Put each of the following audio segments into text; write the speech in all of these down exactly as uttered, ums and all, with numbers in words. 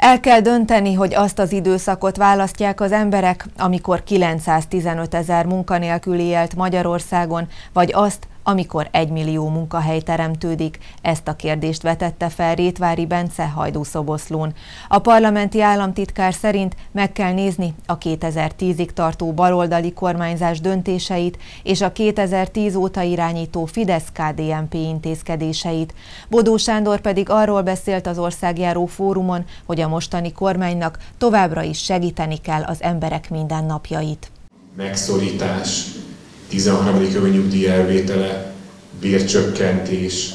El kell dönteni, hogy azt az időszakot választják az emberek, amikor kilencszáztizenöt ezer munkanélküli élt Magyarországon, vagy azt, amikor egymillió munkahely teremtődik. Ezt a kérdést vetette fel Rétvári Bence Hajdúszoboszlón. A parlamenti államtitkár szerint meg kell nézni a kétezer-tízig tartó baloldali kormányzás döntéseit és a kétezer-tíz óta irányító Fidesz-ká dé en pé intézkedéseit. Bodó Sándor pedig arról beszélt az országjáró fórumon, hogy a mostani kormánynak továbbra is segíteni kell az emberek mindennapjait. Megszorítás, tizenharmadik havi nyugdíj elvétele, bércsökkentés,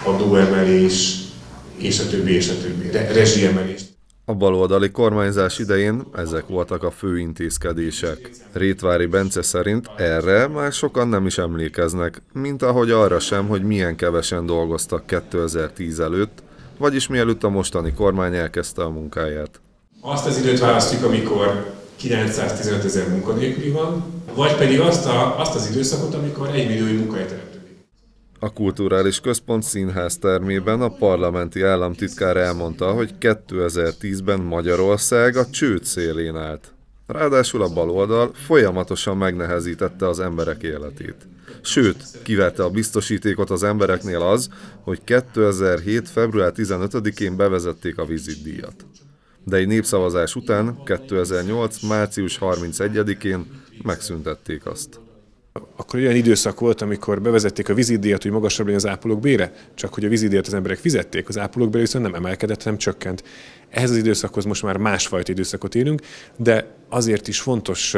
adóemelés, és a többi, és a többi, Re rezsiemelés. A baloldali kormányzás idején ezek voltak a fő intézkedések. Rétvári Bence szerint erre már sokan nem is emlékeznek, mint ahogy arra sem, hogy milyen kevesen dolgoztak kétezer-tíz előtt, vagyis mielőtt a mostani kormány elkezdte a munkáját. Azt az időt választjuk, amikor kilencszáztizenöt ezer munkanélküli van, vagy pedig azt, a, azt az időszakot, amikor egymillió munkahely teremtődik. A Kulturális Központ színház termében a parlamenti államtitkár elmondta, hogy kétezer-tízben Magyarország a csőd szélén állt. Ráadásul a baloldal folyamatosan megnehezítette az emberek életét. Sőt, kivette a biztosítékot az embereknél az, hogy kétezer-hét február tizenötödikén bevezették a vizitdíjat. De egy népszavazás után kétezer-nyolc március harmincegyedikén megszüntették azt. Akkor olyan időszak volt, amikor bevezették a vizitdíjat, hogy magasabb legyen az ápolók bére, csak hogy a vizitdíjat az emberek fizették, az ápolók bére viszont nem emelkedett, hanem csökkent. Ehhez az időszakhoz most már másfajta időszakot élünk, de azért is fontos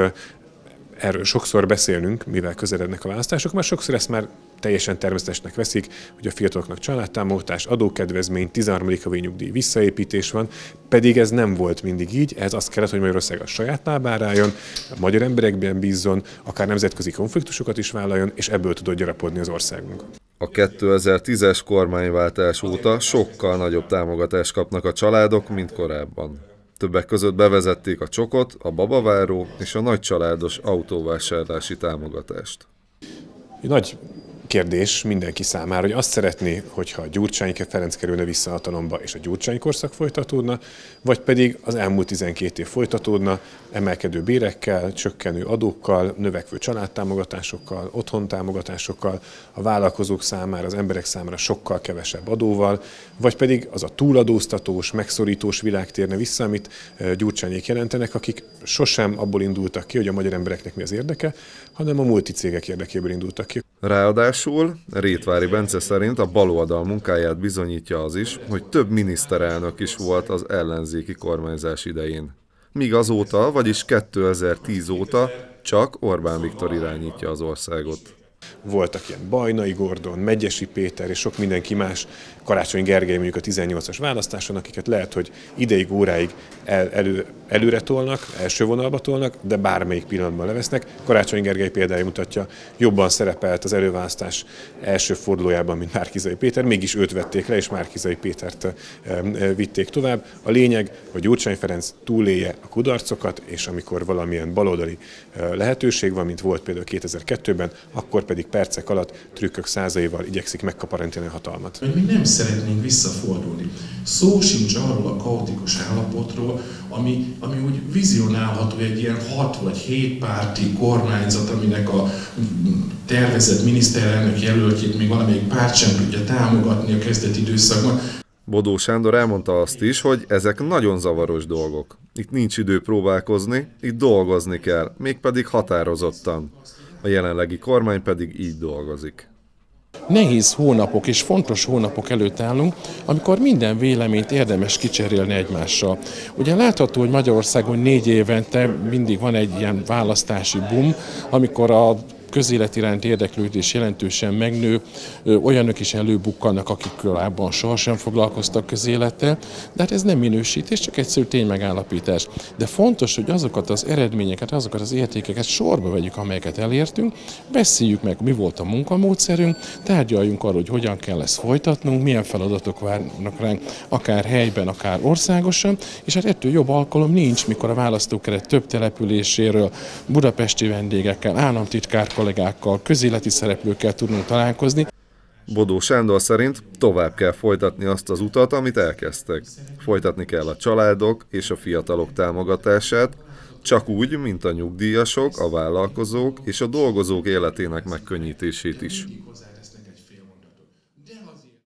erről sokszor beszélnünk, mivel közelednek a választások, mert sokszor ezt már teljesen természetesnek veszik, hogy a fiataloknak családtámogatás, adókedvezmény, tizenharmadik havi nyugdíj visszaépítés van, pedig ez nem volt mindig így, ez azt kellett, hogy Magyarország a saját lábára álljon, a magyar emberekben bízzon, akár nemzetközi konfliktusokat is vállaljon, és ebből tudott gyarapodni az országunk. A kétezer-tízes kormányváltás óta sokkal nagyobb támogatást kapnak a családok, mint korábban. Többek között bevezették a csokot, a babaváró és a nagycsaládos autóvásárlási támogatást. Nagy kérdés mindenki számára, hogy azt szeretné, hogyha a Gyurcsány Ferenc kerülne vissza a hatalomba és a Gyurcsány korszak folytatódna, vagy pedig az elmúlt tizenkét év folytatódna, emelkedő bérekkel, csökkenő adókkal, növekvő családtámogatásokkal, otthontámogatásokkal, a vállalkozók számára, az emberek számára sokkal kevesebb adóval, vagy pedig az a túladóztatós, megszorítós világ térne vissza, amit Gyurcsányék jelentenek, akik sosem abból indultak ki, hogy a magyar embereknek mi az érdeke, hanem a multicégek érdekéből indultak ki. Ráadásul Rétvári Bence szerint a baloldal munkáját bizonyítja az is, hogy több miniszterelnök is volt az ellenzéki kormányzás idején. Míg azóta, vagyis kétezer-tíz óta csak Orbán Viktor irányítja az országot. Voltak ilyen Bajnai Gordon, Megyesi Péter és sok mindenki más, Karácsony Gergely mondjuk a tizennyolcas választáson, akiket lehet, hogy ideig, óráig el, elő, előre tolnak, első vonalba tolnak, de bármelyik pillanatban levesznek. Karácsony Gergely példája mutatja, jobban szerepelt az előválasztás első fordulójában, mint Márki-Zay Péter, mégis őt vették le, és Márki-Zay Pétert vitték tovább. A lényeg, hogy Gyurcsány Ferenc túlélje a kudarcokat, és amikor valamilyen baloldali lehetőség van, mint volt például kétezer-kettőben, akkor pedig percek alatt trükkök százaival igyekszik megkaparintani a hatalmat. Mi nem szeretnénk visszafordulni. Szó sincs arról a kaotikus állapotról, ami, ami úgy vizionálható egy ilyen hat vagy hét párti kormányzat, aminek a tervezett miniszterelnök jelöltjét még valamelyik párt sem tudja támogatni a kezdeti időszakban. Bodó Sándor elmondta azt is, hogy ezek nagyon zavaros dolgok. Itt nincs idő próbálkozni, itt dolgozni kell, mégpedig határozottan. A jelenlegi kormány pedig így dolgozik. Nehéz hónapok és fontos hónapok előtt állunk, amikor minden véleményt érdemes kicserélni egymással. Ugye látható, hogy Magyarországon négy évente mindig van egy ilyen választási boom, amikor a közélet iránti érdeklődés jelentősen megnő, olyanok is előbukkannak, akik korábban sohasem foglalkoztak közélettel, de hát ez nem minősítés, csak egyszerű ténymegállapítás. De fontos, hogy azokat az eredményeket, azokat az értékeket sorba vegyük, amelyeket elértünk, beszéljük meg, mi volt a munkamódszerünk, tárgyaljunk arról, hogy hogyan kell ezt folytatnunk, milyen feladatok várnak ránk, akár helyben, akár országosan, és hát ettől jobb alkalom nincs, mikor a választókeret több településéről, budapesti vendégekkel, államtitkár kollégákkal, közéleti szereplőkkel tudunk találkozni. Bodó Sándor szerint tovább kell folytatni azt az utat, amit elkezdtek. Folytatni kell a családok és a fiatalok támogatását, csak úgy, mint a nyugdíjasok, a vállalkozók és a dolgozók életének megkönnyítését is.